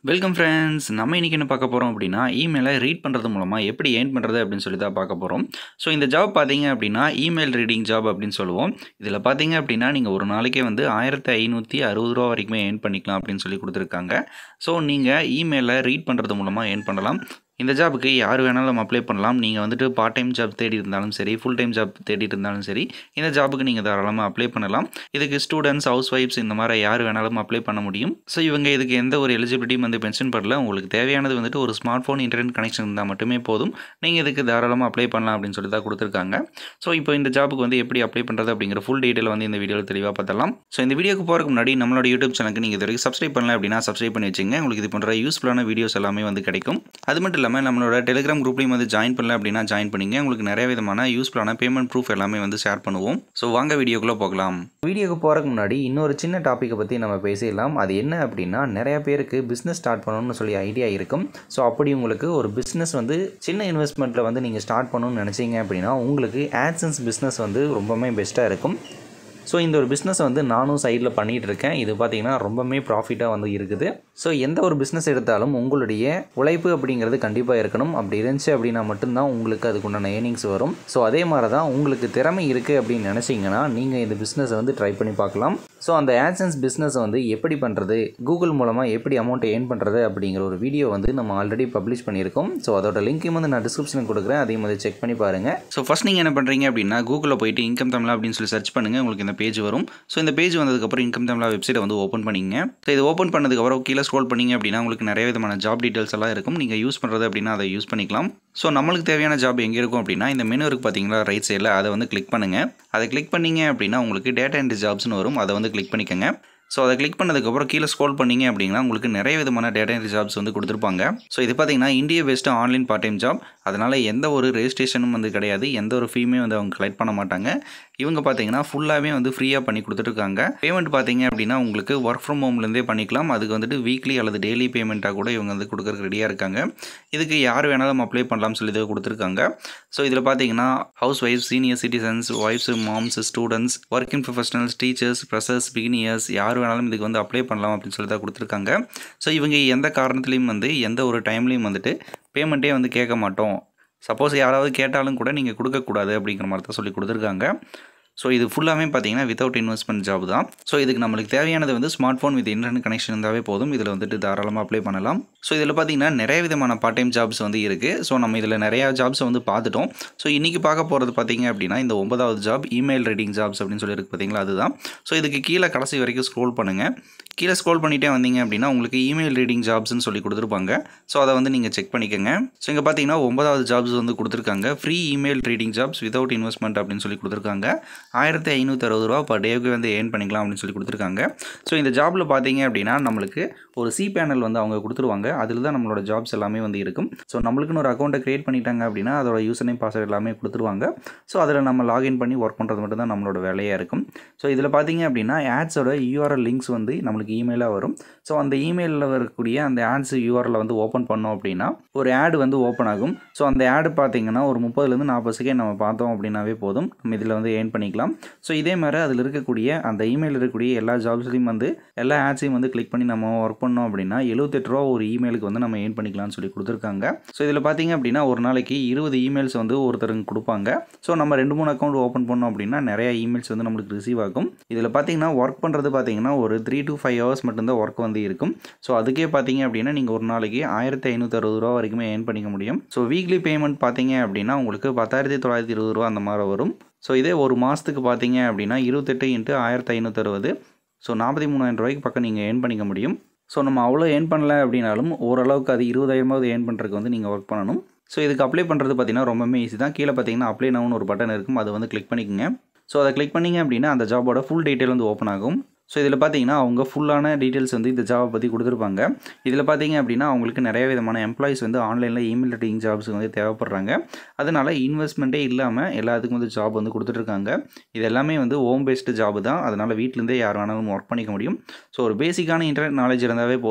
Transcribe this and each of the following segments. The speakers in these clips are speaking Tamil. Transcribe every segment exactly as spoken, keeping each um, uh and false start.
Welcome friends. நம்ம இன்னைக்கு என்ன பார்க்க போறோம் அப்படின்னா, இமெயிலை ரீட் பண்றது மூலமா எப்படி ஏர்ன் பண்றது அப்படின்னு சொல்லி தான் பார்க்க போறோம். ஸோ இந்த ஜாப் பார்த்தீங்க அப்படின்னா, இமெயில் ரீடிங் ஜாப் அப்படின்னு சொல்லுவோம். இதில பார்த்தீங்க அப்படின்னா, நீங்க ஒரு நாளைக்கே வந்து ரூ. ஆயிரத்து ஐநூற்று அறுபது வரைக்குமே ஏர்ன் பண்ணிக்கலாம் அப்படின்னு சொல்லி குடுத்துருக்காங்க. ஸோ நீங்க இமெயிலை ரீட் பண்றது மூலமா ஏர்ன் பண்ணலாம். இந்த ஜாபுக்கு யார் வேணாலும் அப்ளை பண்ணலாம். நீங்க வந்துட்டு பார்ட் டைம் ஜாப் தேடி இருந்தாலும் சரி, ஃபுல் டைம் ஜாப் தேடிட்டு இருந்தாலும் சரி, இந்த ஜாபுக்கு நீங்க தாராளமா அப்ளை பண்ணலாம். இதுக்கு ஸ்டூடண்ட்ஸ், ஹவுஸ் வைஃப்ஸ் இந்த மாரி யார் வேணாலும் அப்ளை பண்ண முடியும். ஸோ இவங்க இதுக்கு எந்த ஒரு எலிஜிபிலிட்டியும் வந்து மென்ஷன் பண்ணல. உங்களுக்கு தேவையானது வந்துட்டு ஒரு ஸ்மார்ட் ஃபோன், இன்டர்நெட் கனெக்ஷன் இருந்தால் மட்டுமே போதும். நீங்க இதுக்கு தாராளமா அப்ளை பண்ணலாம் அப்படின்னு சொல்லி தான் குடுத்துருக்காங்க. ஸோ இப்போ இந்த ஜாபுக்கு வந்து எப்படி அப்ளை பண்றது அப்படிங்கிற ஃபுல் டீடைல் வந்து இந்த வீடியோல தெளிவா பார்த்தலாம். ஸோ இந்த வீடியோக்கு போறதுக்கு முன்னாடி நம்மளோட யூடியூப் சேனலுக்கு நீங்க இதுவரைக்கும் சப்ஸ்கிரைப் பண்ணல அப்படின்னா சப்ஸ்கிரைப் பண்ணி வச்சுங்க. உங்களுக்கு இது போன்ற யூஸ்ஃபுல்லான வீடியோஸ் எல்லாமே வந்து கிடைக்கும். அது மட்டும் இல்லாம நம்மளோட டெலிகிராம் குரூப்லயும் வந்து ஜாயின் பண்ணல அப்படின்னா ஜாயின் பண்ணிங்க. உங்களுக்கு நிறைய விதமான யூஸ்ஃபுல்லான பேமெண்ட் ப்ரூஃப் எல்லாமே வந்து ஷேர் பண்ணுவோம். ஸோ வாங்க வீடியோக்குள்ள போகலாம். வீடியோக்கு போறதுக்கு முன்னாடி இன்னொரு சின்ன டாப்பிக்கை பற்றி நம்ம பேசிடலாம். அது என்ன அப்படின்னா, நிறைய பேருக்கு பிஸ்னஸ் ஸ்டார்ட் பண்ணணும்னு சொல்லி ஐடியா இருக்கும். ஸோ அப்படி உங்களுக்கு ஒரு பிஸ்னஸ் வந்து சின்ன இன்வெஸ்ட்மெண்ட்டில் வந்து நீங்கள் ஸ்டார்ட் பண்ணணும்னு நினச்சிங்க அப்படின்னா, உங்களுக்கு ஆட்சன்ஸ் பிஸ்னஸ் வந்து ரொம்பவுமே பெஸ்ட்டாக இருக்கும். ஸோ இந்த ஒரு பிஸ்னஸை வந்து நானும் சைடில் பண்ணிகிட்டு இருக்கேன். இது பார்த்திங்கன்னா ரொம்பவுமே ப்ராஃபிட்டாக வந்து இருக்குது. ஸோ எந்த ஒரு பிஸ்னஸ் எடுத்தாலும் உங்களுடைய உழைப்பு அப்படிங்கிறது கண்டிப்பாக இருக்கணும். அப்படி இருந்துச்சு அப்படின்னா மட்டும்தான் உங்களுக்கு அதுக்குண்டான ஏர்னிங்ஸ் வரும். ஸோ அதே மாதிரி தான் உங்களுக்கு திறமை இருக்குது அப்படின்னு நினச்சிங்கன்னா நீங்கள் இந்த பிஸ்னஸை வந்து ட்ரை பண்ணி பார்க்கலாம். ஸோ அந்த ஆட்சன்ஸ் பிஸ்னஸை வந்து எப்படி பண்ணுறது, கூகுள் மூலமாக எப்படி அமௌண்ட்டை ஏர்ன் பண்ணுறது அப்படிங்கிற ஒரு வீடியோ வந்து நம்ம ஆல்ரெடி பப்ளிஷ் பண்ணியிருக்கோம். ஸோ அதோட லிங்க்கையும் வந்து நான் டிஸ்கிரிப்ஷனில் கொடுக்குறேன். அதையும் வந்து செக் பண்ணி பாருங்கள். ஸோ ஃபஸ்ட் நீங்கள் என்ன பண்ணுறீங்க அப்படின்னா, கூகுளில் போயிட்டு இன்கம் தமிழா அப்படின்னு சொல்லி சர்ச் பண்ணுங்கள். உங்களுக்கு இந்த பேஜ் வரும். ஸோ இந்த பேஜ் வந்ததுக்கப்புறம் இன்கம் தமிழா வெப்சைட்டை வந்து ஓப்பன் பண்ணிங்க. ஸோ இது ஓப்பன் பண்ணதுக்கப்புறம் கீழே ஸ்க்ரோல் பண்ணிங்க அப்படின்னா உங்களுக்கு நிறைய விதமான ஜாப் டீட்டெயில்ஸ் எல்லாம் இருக்கும். நீங்கள் யூஸ் பண்ணுறது அப்படின்னா அதை யூஸ் பண்ணிக்கலாம். ஸோ நம்மளுக்கு தேவையான ஜாப் எங்கே இருக்கும் அப்படின்னா, இந்த மெனு இருக்குது பார்த்தீங்களா ரைட் சைடில், அதை வந்து கிளிக் பண்ணுங்கள். அதை கிளிக் பண்ணிங்க அப்படின்னா உங்களுக்கு டேட்டா என்ட்ரி ஜாப்ஸ்னு வரும். அதை வந்து கிளிக் பண்ணிக்கோங்க. ஸோ அதை கிளிக் பண்ணதுக்கப்புறம் கீழே ஸ்க்ரோல் பண்ணிங்க அப்படின்னா உங்களுக்கு நிறைய விதமான டேட்டா என்ட்ரி ஜாப்ஸ் வந்து கொடுத்துருப்பாங்க. ஸோ இது பார்த்தீங்கன்னா India based online part time job. அதனால் எந்த ஒரு ரெஜிஸ்ட்ரேஷனும் வந்து கிடையாது. எந்த ஒரு ஃபீமே வந்து அவங்க கலெக்ட் பண்ண மாட்டாங்க. இவங்க பார்த்தீங்கன்னா ஃபுல்லாகவே வந்து ஃப்ரீயாக பண்ணி கொடுத்துட்ருக்காங்க. பேமெண்ட் பார்த்தீங்க அப்படின்னா உங்களுக்கு ஒர்க் ஃப்ரம் ஹோம்லேருந்தே பண்ணிக்கலாம். அதுக்கு வந்துட்டு வீக்லி அல்லது டெய்லி பேமெண்ட்டாக கூட இவங்க வந்து கொடுக்குறதுக்கு ரெடியாக இருக்காங்க. இதுக்கு யார் வேணாலும் அப்ளை பண்ணலாம்னு சொல்லி இதை கொடுத்துருக்காங்க. ஸோ இதில் பார்த்தீங்கன்னா house wife, senior citizens, wifes, moms, students, working professionals, teachers, freshers, beginners யார் வேணாலும் இதுக்கு வந்து அப்ளை பண்ணலாம் அப்படின்னு சொல்லி தான் கொடுத்துருக்காங்க. ஸோ இவங்க எந்த காரணத்துலையும் வந்து எந்த ஒரு டைம்லையும் வந்துட்டு பேமெண்ட்டே வந்து கேட்க மாட்டோம். சப்போஸ் யாராவது கேட்டாலும் கூட நீங்கள் கொடுக்கக்கூடாது அப்படிங்கிற மாதிரி தான் சொல்லி கொடுத்துருக்காங்க. ஸோ இது ஃபுல்லாகவே பார்த்தீங்கன்னா வித்தவுட் இன்வெஸ்ட்மெண்ட் ஜாப் தான். ஸோ இதுக்கு நம்மளுக்கு தேவையானது வந்து smart phone with internet connection இருந்தாவே போதும். இதில் வந்துட்டு தாராளமாக அப்ளை பண்ணலாம். ஸோ இதில் பார்த்தீங்கன்னா நிறைய விதமான பார்ட் டைம் ஜாப்ஸ் வந்து இருக்குது. ஸோ நம்ம இதில் நிறையா ஜாப்ஸை வந்து பார்த்துட்டோம். ஸோ இன்றைக்கி பார்க்க போகிறது பார்த்தீங்க அப்படின்னா இந்த ஒன்பதாவது ஜாப் இமெயில் ரீடிங் ஜாப்ஸ் அப்படின்னு சொல்லி இருக்குது பார்த்தீங்களா, அதுதான். ஸோ இதுக்கு கீழே கடைசி வரைக்கும் ஸ்க்ரோல் பண்ணுங்கள். கீழே ஸ்க்ரோல் பண்ணிகிட்டே வந்தீங்க அப்படின்னா உங்களுக்கு இமெயில் ரீடிங் ஜாப்ஸ்ன்னு சொல்லி கொடுத்துருப்பாங்க. ஸோ அதை வந்து நீங்கள் செக் பண்ணிக்கோங்க. ஸோ இங்கே பார்த்தீங்கன்னா ஒன்பதாவது ஜாப்ஸ் வந்து கொடுத்துருக்காங்க. Free email reading jobs without investment அப்படின்னு சொல்லி கொடுத்துருக்காங்க. ஆயிரத்தி ஐநூற்றி அறுபது ரூபா பர் டேவுக்கு வந்து ஏர்ன் பண்ணிக்கலாம் அப்படின்னு சொல்லி கொடுத்துருக்காங்க. ஸோ இந்த ஜாபில் பார்த்தீங்க அப்படின்னா நம்மளுக்கு ஒரு சி பேனல் வந்து அவங்க கொடுத்துருவாங்க. அதில் தான் நம்மளோட ஜாப்ஸ் எல்லாமே வந்து இருக்கும். ஸோ நம்மளுக்குன்னு ஒரு அக்கௌண்ட்டை க்ரியேட் பண்ணிட்டாங்க அப்படின்னா அதோட யூசர் நேம், பாஸ்வேர்ட் எல்லாமே கொடுத்துருவாங்க. ஸோ அதில் நம்ம லாகின் பண்ணி ஒர்க் பண்ணுறது மட்டும் தான் நம்மளோட வேலையாக இருக்கும். ஸோ இதில் பார்த்தீங்க அப்படின்னா ஆட்ஸோட யூஆர்எல் லிங்க்ஸ் வந்து நம்மளுக்கு இமெயிலாக வரும். ஸோ அந்த இமெயிலில் வரக்கூடிய அந்த ஆட்ஸ் யூஆர்எல் வந்து ஓப்பன் பண்ணோம் அப்படின்னா ஒரு ஆட் வந்து ஓப்பன் ஆகும். ஸோ அந்த ஆடு பார்த்தீங்கன்னா ஒரு முப்பதுலேருந்து நாற்பது செகண்ட் நம்ம பார்த்தோம் அப்படின்னாவே போதும். நம்ம இதில் வந்து ஏர்ன் பண்ணிக்கலாம். ஸோ இதே மாதிரி அதில் இருக்கக்கூடிய அந்த இமெயில் இருக்கக்கூடிய எல்லா ஜாப்ஸ்லையும் வந்து எல்லா ஆட்ஸையும் வந்து கிளிக் பண்ணி நம்ம ஒர்க் பண்ணோம் அப்படின்னா எழுபத்தெட்டு ரூபா ஒரு இமெயிலுக்கு வந்து நம்ம ஏர்ன் பண்ணிக்கலாம்னு சொல்லி கொடுத்துருக்காங்க. ஸோ இதில் பார்த்தீங்க அப்படின்னா ஒரு நாளைக்கு இருபது இமெயில்ஸ் வந்து ஒருத்தருக்கு கொடுப்பாங்க. ஸோ நம்ம ரெண்டு மூணு அக்கௌண்ட் ஓப்பன் பண்ணோம் அப்படின்னா நிறைய இமெயில்ஸ் வந்து நம்மளுக்கு ரிசீவ் ஆகும். இதில் பார்த்தீங்கன்னா ஒர்க் பண்ணுறது பார்த்தீங்கன்னா ஒரு த்ரீ டு ஃபைவ் ஹவர்ஸ் மட்டும்தான் ஒர்க் வந்து இருக்கும். ஸோ அதுக்கே பார்த்தீங்க அப்படின்னா நீங்கள் ஒரு நாளைக்கு ஆயிரத்தி ஐநூற்றி அறுபது ரூபா வரைக்குமே ஏர்ன் பண்ணிக்க முடியும். ஸோ வீக்லி பேமெண்ட் பார்த்தீங்க அப்படின்னா உங்களுக்கு பத்தாயிரத்தி தொள்ளாயிரத்தி இருபது ரூபா அந்த மாதிரி வரும். ஸோ இதே ஒரு மாதத்துக்கு பார்த்தீங்க அப்படின்னா இருபத்தெட்டு இன்ட்டு ஆயிரத்தி ஐநூற்றி அறுபது ஸோ நாற்பத்தி மூணாயிரம் ரூபாய்க்கு பக்கம் நீங்கள் ஏர்ன் பண்ணிக்க முடியும். ஸோ நம்ம அவ்வளோ ஏர்ன் பண்ணல அப்படின்னாலும் ஓரளவுக்கு அது இருபதாயிரமாவது ஏர்ன் பண்ணுறதுக்கு வந்து நீங்கள் ஒர்க் பண்ணணும். ஸோ இதுக்கு அப்ளை பண்ணுறது பார்த்தீங்கன்னா ரொம்பவே ஈஸி தான். கீழே பார்த்தீங்கன்னா அப்ளை நவுன்னு ஒரு பட்டன் இருக்கும். அதை வந்து கிளிக் பண்ணிக்கோங்க. ஸோ அதை கிளிக் பண்ணிங்க அப்படின்னா அந்த ஜாபோட ஃபுல் டீட்டெயில் வந்து ஓப்பன் ஆகும். ஸோ இதில் பார்த்தீங்கன்னா அவங்க ஃபுல்லான டீட்டெயில்ஸ் வந்து இந்த ஜாபை பற்றி கொடுத்துருப்பாங்க. இதில் பார்த்தீங்க அப்படின்னா அவங்களுக்கு நிறைய விதமான எம்ப்ளாயிஸ் வந்து ஆன்லைனில் இமெயில் ரீடிங் ஜாப்ஸ் வந்து தேவைப்படுறாங்க. அதனால் இன்வெஸ்ட்மெண்ட்டே இல்லாமல் எல்லாத்துக்கும் வந்து ஜாப் வந்து கொடுத்துட்ருக்காங்க. இது எல்லாமே வந்து ஹோம் பேஸ்டு ஜாப் தான். அதனால் வீட்டிலேருந்தே யார் வேணாலும் ஒர்க் பண்ணிக்க முடியும். ஸோ ஒரு பேசிக்கான இன்டர்நெட் நாலேஜ் இருந்தாவே போதும்.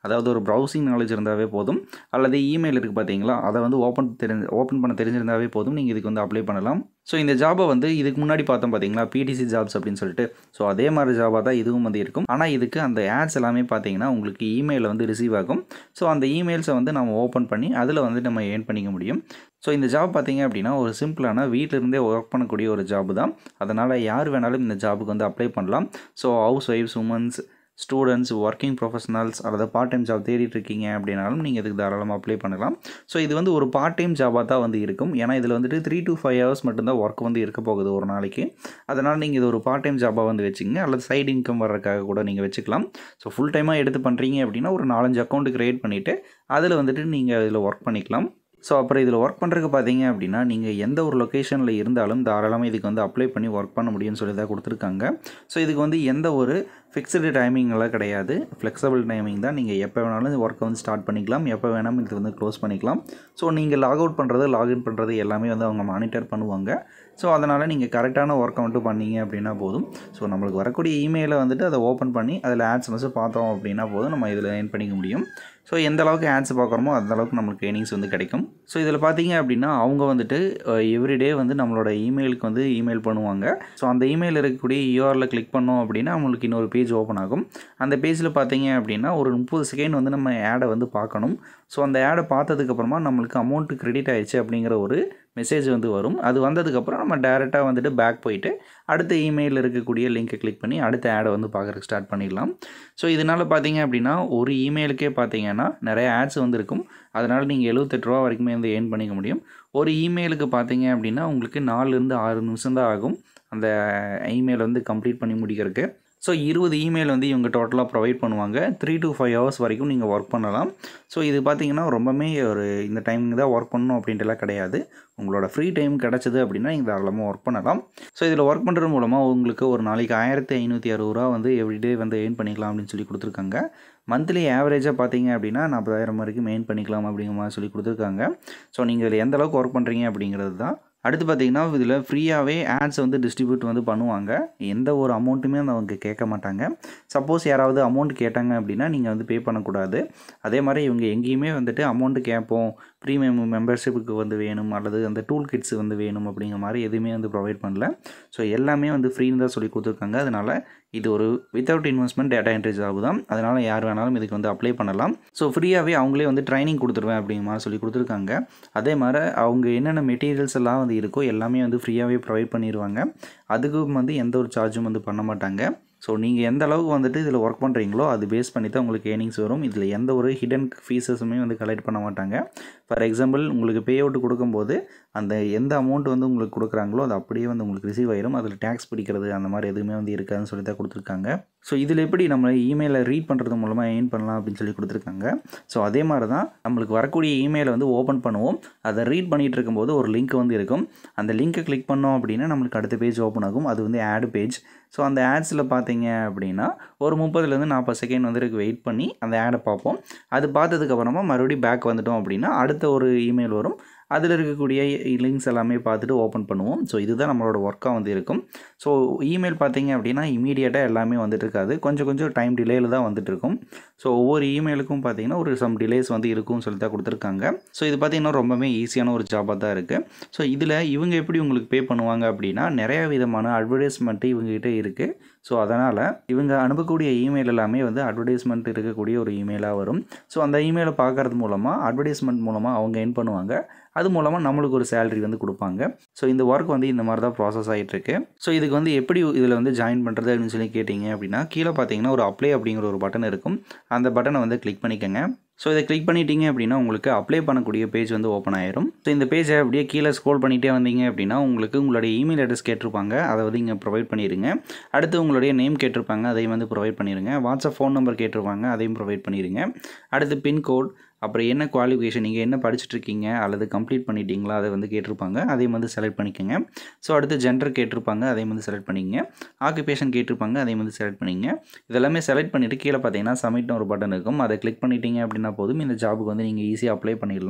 அதாவது ஒரு ப்ரௌசிங் நாலேஜ் இருந்தாவே போதும், அல்லது இமெயில் இருக்குது பார்த்தீங்களா, அதை வந்து ஓப்பன் தெரிஞ்சு ஓப்பன் பண்ண தெரிஞ்சிருந்தாவே போதும், நீங்கள் இதுக்கு வந்து அப்ளை பண்ணலாம். ஸோ இந்த ஜாபை வந்து இதுக்கு முன்னாடி பார்த்தோம் பார்த்தீங்களா, பிடிசி ஜாப்ஸ் அப்படின்னு சொல்லிட்டு. ஸோ அதே மாதிரி ஜாபாக தான் இதுவும் வந்து இருக்கும். ஆனால் இதுக்கு அந்த ஆட்ஸ் எல்லாமே பார்த்தீங்கன்னா உங்களுக்கு இமெயிலில் வந்து ரிசீவ் ஆகும். ஸோ அந்த இமெயில்ஸை வந்து நம்ம ஓப்பன் பண்ணி அதில் வந்து நம்ம ஏர்ன் பண்ணிக்க முடியும். ஸோ இந்த ஜாப் பார்த்தீங்க அப்படின்னா ஒரு சிம்பிளான வீட்டிலிருந்தே ஒர்க் பண்ணக்கூடிய ஒரு ஜாப் தான். அதனால் யார் வேணாலும் இந்த ஜாபுக்கு வந்து அப்ளை பண்ணலாம். So house wifes, womens, students, working professionals அல்லது பார்ட் டைம் ஜாப் தேடிட்டு இருக்கீங்க அப்படின்னாலும் நீங்கள் இதுக்கு தாராளமாக அப்ளை பண்ணலாம். ஸோ இது வந்து ஒரு பார்ட் டைம் ஜாபாக தான் வந்து இருக்கும். ஏன்னா இதில் வந்துட்டு த்ரீ டு ஃபைவ் ஹவர்ஸ் மட்டும்தான் ஒர்க் வந்து இருக்க போகுது ஒரு நாளைக்கு. அதனால் நீங்கள் இது ஒரு பார்ட் டைம் ஜாபாக வந்து வச்சுங்க, அல்லது சைடு இன்கம் வர்றதுக்காக கூட நீங்கள் வச்சுக்கலாம். ஸோ ஃபுல் டைமாக எடுத்து பண்ணுறீங்க அப்படின்னா ஒரு நாலஞ்சு அக்கௌண்ட் க்ரியேட் பண்ணிவிட்டு அதில் வந்துட்டு நீங்கள் இதில் ஒர்க் பண்ணிக்கலாம். ஸோ அப்புறம் இதில் ஒர்க் பண்ணுறதுக்கு பார்த்தீங்க அப்படின்னா நீங்கள் எந்த ஒரு லொக்கேஷனில் இருந்தாலும் தாராளமாக இதுக்கு வந்து அப்ளை பண்ணி ஒர்க் பண்ண முடியும்னு சொல்லி தான் கொடுத்துருக்காங்க. ஸோ இதுக்கு வந்து எந்த ஒரு ஃபிக்ஸ்டு டைமிங் எல்லாம் கிடையாது, ஃப்ளெக்சிபிள் டைமிங் தான். நீங்கள் எப்போ வேணாலும் இந்த ஒர்க்கை வந்து ஸ்டார்ட் பண்ணிக்கலாம், எப்போ வேணாலும் இது வந்து க்ளோஸ் பண்ணிக்கலாம். ஸோ நீங்கள் லாக் அவுட் பண்ணுறது, லாகின் பண்ணுறது எல்லாமே வந்து அவங்க மானிட்டர் பண்ணுவாங்க. ஸோ அதனால் நீங்கள் கரெக்டான ஒர்க்கை மட்டும் பண்ணீங்க அப்படின்னா போதும். ஸோ நம்மளுக்கு வரக்கூடிய இமெயிலை வந்துட்டு அதை ஓப்பன் பண்ணி அதில் ஆட்ஸ் வந்து பார்த்தோம் அப்படின்னா போதும், நம்ம இதில் ஏர்ன் பண்ணிக்க முடியும். ஸோ எந்த அளவுக்கு ஆட்ஸ் பார்க்குறோமோ அந்த அளவுக்கு நம்மளுக்கு ஏர்னிங்ஸ் வந்து கிடைக்கும். ஸோ இதில் பார்த்தீங்க அப்படின்னா அவங்க வந்துட்டு எவ்ரிடே வந்து நம்மளோட இமெயிலுக்கு வந்து இமெயில் பண்ணுவாங்க. ஸோ அந்த இமெயில் இருக்கக்கூடிய யூஆரில் கிளிக் பண்ணோம் அப்படின்னா நம்மளுக்கு இன்னொரு பேஜ் ஓப்பன் ஆகும். அந்த பேஜில் பார்த்தீங்க அப்படின்னா ஒரு முப்பது செகண்ட் வந்து நம்ம ஆடை வந்து பார்க்கணும். ஸோ அந்த ஆடை பார்த்ததுக்கப்புறமா நம்மளுக்கு அமௌண்ட்டு கிரெடிட் ஆயிடுச்சு அப்படிங்கிற ஒரு மெசேஜ் வந்து வரும். அது வந்ததுக்கப்புறம் நம்ம டேரெக்டாக வந்துட்டு பேக் போயிட்டு அடுத்த இமெயிலில் இருக்கக்கூடிய லிங்க்கை கிளிக் பண்ணி அடுத்த ஆடை வந்து பார்க்குறதுக்கு ஸ்டார்ட் பண்ணிடலாம். ஸோ இதனால் பார்த்தீங்க அப்படின்னா ஒரு இமெயிலுக்கே பார்த்தீங்கன்னா நிறைய ஆட்ஸ் வந்து இருக்கும். அதனால் நீங்கள் எழுபத்தெட்டு ரூபா வரைக்குமே வந்து ஏர்ன் பண்ணிக்க முடியும். ஒரு இமெயிலுக்கு பார்த்தீங்க அப்படின்னா உங்களுக்கு நாலுலேருந்து ஆறு நிமிஷம் தான் ஆகும் அந்த இமெயில் வந்து கம்ப்ளீட் பண்ணி முடிக்கிறதுக்கு. ஸோ இருபது இமெயில் வந்து இவங்க டோட்டலாக ப்ரொவைட் பண்ணுவாங்க. த்ரீ டு ஃபைவ் ஹவர்ஸ் வரைக்கும் நீங்கள் ஒர்க் பண்ணலாம். ஸோ இது பார்த்தீங்கன்னா ரொம்பவே ஒரு இந்த டைமிங் தான் ஒர்க் பண்ணணும் அப்படின்ட்டுலாம் கிடையாது. உங்களோட ஃப்ரீ டைம் கிடச்சிது அப்படின்னா நீங்கள் தாராளமாக ஒர்க் பண்ணலாம். ஸோ இதில் ஒர்க் பண்ணுறது மூலமாக உங்களுக்கு ஒரு நாளைக்கு ஆயிரத்தி ஐநூற்றி அறுபது ரூபா வந்து எவ்ரிடே வந்து ஏர்ன் பண்ணிக்கலாம் அப்படின்னு சொல்லி கொடுத்துருக்காங்க. மந்த்லி ஆவரேஜாக பார்த்தீங்க அப்படின்னா நாற்பதாயிரம் வரைக்கும் ஏர்ன் பண்ணிக்கலாம் அப்படிங்கிற மாதிரி சொல்லி கொடுத்துருக்காங்க. ஸோ நீங்கள் இதில் எந்த அளவுக்கு ஒர்க் பண்ணுறீங்க அப்படிங்கிறது தான். அடுத்து பார்த்தீங்கன்னா இதில் ஃப்ரீயாகவே ஆட்ஸ் வந்து டிஸ்ட்ரிபியூட் வந்து பண்ணுவாங்க. எந்த ஒரு அமௌண்ட்டுமே வந்து அவங்க கேட்க மாட்டாங்க. சப்போஸ் யாராவது அமௌண்ட் கேட்டாங்க அப்படின்னா நீங்கள் வந்து பே பண்ணக்கூடாது. அதே மாதிரி இவங்க எங்கேயுமே வந்துட்டு அமௌண்ட்டு கேட்போம், ப்ரீமியம் மெம்பர்ஷிப்புக்கு வந்து வேணும் அல்லது அந்த டூல் கிட்ஸ் வந்து வேணும் அப்படிங்கிற மாதிரி எதுவுமே வந்து ப்ரொவைட் பண்ணல. ஸோ எல்லாமே வந்து ஃப்ரீன்னு தான் சொல்லி கொடுத்துருக்காங்க. அதனால் இது ஒரு without investment data entry job தான். அதனால் யார் வேணாலும் இதுக்கு வந்து அப்ளை பண்ணலாம். ஸோ ஃப்ரீயாகவே அவங்களே வந்து ட்ரைனிங் கொடுத்துருவேன் அப்படிங்கிற மாதிரி சொல்லி கொடுத்துருக்காங்க. அதே மாதிரி அவங்க என்னென்ன மெட்டீரியல்ஸ் எல்லாம் வந்து இருக்கோ எல்லாமே வந்து ஃப்ரீயாகவே ப்ரொவைட் பண்ணிடுவாங்க. அதுக்கும் வந்து எந்த ஒரு சார்ஜும் வந்து பண்ண மாட்டாங்க. ஸோ நீங்கள் எந்த அளவுக்கு வந்துட்டு இதில் ஒர்க் பண்ணுறீங்களோ அது பேஸ் பண்ணி தான் உங்களுக்கு ஏர்னிங்ஸ் வரும். இதில் எந்த ஒரு ஹிடன் ஃபீஸஸுமே வந்து கலெக்ட் பண்ண மாட்டாங்க. ஃபார் எக்ஸாம்பிள் உங்களுக்கு பே அவுட் கொடுக்கும்போது அந்த எந்த அமௌண்ட் வந்து உங்களுக்கு கொடுக்குறாங்களோ அது அப்படியே வந்து உங்களுக்கு ரிசீவ் ஆயிரும். அதில் டேக்ஸ் பிடிக்கிறது அந்த மாதிரி எதுவுமே வந்து இருக்காதுன்னு சொல்லி தான் கொடுத்துருக்காங்க. ஸோ இதில் எப்படி நம்ம இமெயிலை ரீட் பண்ணுறது மூலமாக ஏர்ன் பண்ணலாம் அப்படின்னு சொல்லி கொடுத்துருக்காங்க. ஸோ அதே மாதிரி தான் நம்மளுக்கு வரக்கூடிய இமெயிலை வந்து ஓப்பன் பண்ணுவோம். அதை ரீட் பண்ணிகிட்டு இருக்கும்போது ஒரு லிங்க் வந்து இருக்கும். அந்த லிங்க்கை கிளிக் பண்ணோம் அப்படின்னா நம்மளுக்கு அடுத்த பேஜ் ஓப்பன் ஆகும். அது வந்து ஆட் பேஜ். ஸோ அந்த ஆட்ஸில் பார்த்தீங்க அப்படின்னா ஒரு முப்பதுலேருந்து நாற்பது செகண்ட் வந்து வெயிட் பண்ணி அந்த ஆடை பார்ப்போம். அது பார்த்ததுக்கப்புறமா மறுபடியும் பேக் வந்துட்டோம் அப்படின்னா அடுத்த ஒரு இமெயில் வரும். அதில் இருக்கக்கூடிய லிங்க்ஸ் எல்லாமே பார்த்துட்டு ஓப்பன் பண்ணுவோம். ஸோ இதுதான் நம்மளோட ஒர்க்காக வந்து இருக்கும். ஸோ இமெயில் பார்த்தீங்க அப்படின்னா இமீடியட்டாக எல்லாமே வந்துட்டு இருக்காது. கொஞ்சம் கொஞ்சம் டைம் டிலேயில் தான் வந்துட்டு இருக்கும். ஸோ ஒவ்வொரு இமெயிலுக்கும் பார்த்தீங்கன்னா ஒரு சம் டிலேஸ் வந்து இருக்கும்னு சொல்லி தான் கொடுத்துருக்காங்க. ஸோ இது பார்த்தீங்கன்னா ரொம்பவே ஈஸியான ஒரு ஜாபாக தான் இருக்குது. ஸோ இதில் இவங்க எப்படி உங்களுக்கு பே பண்ணுவாங்க அப்படின்னா நிறைய விதமான அட்வர்டைஸ்மெண்ட்டு இவங்ககிட்ட இருக்குது. ஸோ அதனால் இவங்க அனுப்பக்கூடிய இமெயில் எல்லாமே வந்து அட்வர்டைஸ்மெண்ட் இருக்கக்கூடிய ஒரு இமெயிலாக வரும். ஸோ அந்த இமெயிலை பார்க்குறது மூலமாக அட்வர்டைஸ்மெண்ட் மூலமாக அவங்க எர்ன் பண்ணுவாங்க. அது மூலமாக நம்மளுக்கு ஒரு சேலரி வந்து கொடுப்பாங்க. ஸோ இந்த ஒர்க் வந்து இந்த மாதிரி தான் ப்ராசஸ் ஆகிட்டுருக்கு. ஸோ இதுக்கு வந்து எப்படி இதில் வந்து ஜாயின் பண்ணுறது அப்படின்னு சொல்லி கேட்டிங்க அப்படின்னா கீழே பார்த்தீங்கன்னா ஒரு அப்ளை அப்படிங்கிற ஒரு பட்டன் இருக்கும். அந்த பட்டனை வந்து கிளிக் பண்ணிக்கோங்க. ஸோ இதை கிளிக் பண்ணிட்டீங்க அப்படின்னா உங்களுக்கு அப்ளை பண்ணக்கூடிய பேஜ் வந்து ஓப்பன் ஆயிரும். ஸோ இந்த பேஜை அப்படியே கீழே ஸ்க்ரோல் பண்ணிகிட்டே வந்தீங்க அப்படின்னா உங்களுக்கு உங்களுடைய இமெயில் அட்ரஸ் கேட்டிருப்பாங்க. அதை வந்து இங்கே ப்ரொவைட் பண்ணிடுங்க. அடுத்து உங்களுடைய நேம் கேட்டிருப்பாங்க, அதையும் வந்து ப்ரொவைட் பண்ணிடுங்க. வாட்ஸ்அப் ஃபோன் நம்பர் கேட்டிருப்பாங்க, அதையும் ப்ரொவைட் பண்ணிடுங்க. அடுத்து பின்கோட், அப்புறம் என்ன குவாலிஃபிகேஷன், நீங்கள் என்ன படிச்சுட்ருக்கீங்க அல்லது கம்ப்ளீட் பண்ணிட்டீங்களா அதை வந்து கேட்டிருப்பாங்க, அதையும் வந்து செலக்ட் பண்ணிக்கோங்க. ஸோ அடுத்து ஜெண்டர் கேட்டிருப்பாங்க, அதையும் வந்து செலக்ட் பண்ணிக்கங்க. ஆக்குபேஷன் கேட்டிருப்பாங்க, அதையும் வந்து செலக்ட் பண்ணிங்க. இதெல்லாமே செலக்ட் பண்ணிவிட்டு கீழே பார்த்தீங்கன்னா சப்மிட்னு ஒரு பட்டன் இருக்கும். அதை கிளிக் பண்ணிட்டீங்க அப்படின்னா போதும் இந்த ஜாபுக்கு வந்து நீங்கள் ஈஸியாக அப்ளை பண்ணிடலாம்.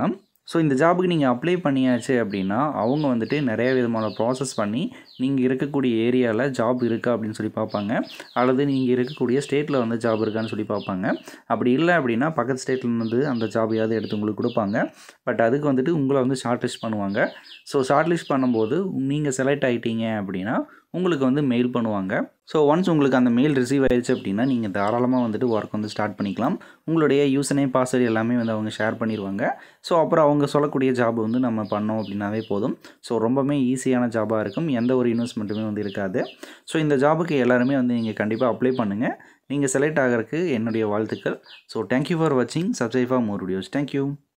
ஸோ இந்த ஜாபுக்கு நீங்கள் அப்ளை பண்ணியாச்சு அப்படின்னா அவங்க வந்துட்டு நிறைய விதமான ப்ராசஸ் பண்ணி நீங்கள் இருக்கக்கூடிய ஏரியாவில் ஜாப் இருக்கா அப்படின்னு சொல்லி பார்ப்பாங்க, அல்லது நீங்கள் இருக்கக்கூடிய ஸ்டேட்டில் வந்து ஜாப் இருக்கான்னு சொல்லி பார்ப்பாங்க. அப்படி இல்லை அப்படின்னா பக்கத்து ஸ்டேட்டில் வந்து அந்த ஜாபையாவது எடுத்து உங்களுக்கு கொடுப்பாங்க. பட் அதுக்கு வந்துட்டு உங்களை வந்து ஷார்ட் லிஸ்ட் பண்ணுவாங்க. ஸோ ஷார்ட் லிஸ்ட் பண்ணும்போது நீங்கள் செலக்ட் ஆகிட்டீங்க அப்படின்னா உங்களுக்கு வந்து மெயில் பண்ணுவாங்க. ஸோ ஒன்ஸ் உங்களுக்கு அந்த மெயில் ரிசீவ் ஆயிடுச்சு அப்படின்னா நீங்கள் தாராளமாக வந்துட்டு ஒர்க் வந்து ஸ்டார்ட் பண்ணிக்கலாம். உங்களுடைய யூசர் நேம் பாஸ்வேர்டு எல்லாமே வந்து அவங்க ஷேர் பண்ணிடுவாங்க. ஸோ அப்புறம் அவங்க சொல்லக்கூடிய ஜாப் வந்து நம்ம பண்ணோம் அப்படின்னாவே போதும். ஸோ ரொம்பவே ஈஸியான ஜாபாக இருக்கும், எந்த ஒரு இன்வெஸ்ட்மெண்ட்டுமே வந்து இருக்காது. ஸோ இந்த ஜாபுக்கு எல்லாருமே வந்து நீங்கள் கண்டிப்பாக அப்ளை பண்ணுங்கள். நீங்கள் செலக்ட் ஆகிறதுக்கு என்னுடைய வாழ்த்துக்கள். ஸோ தேங்க்யூ ஃபார் வாட்சிங். Subscribe for more videos. Thank you.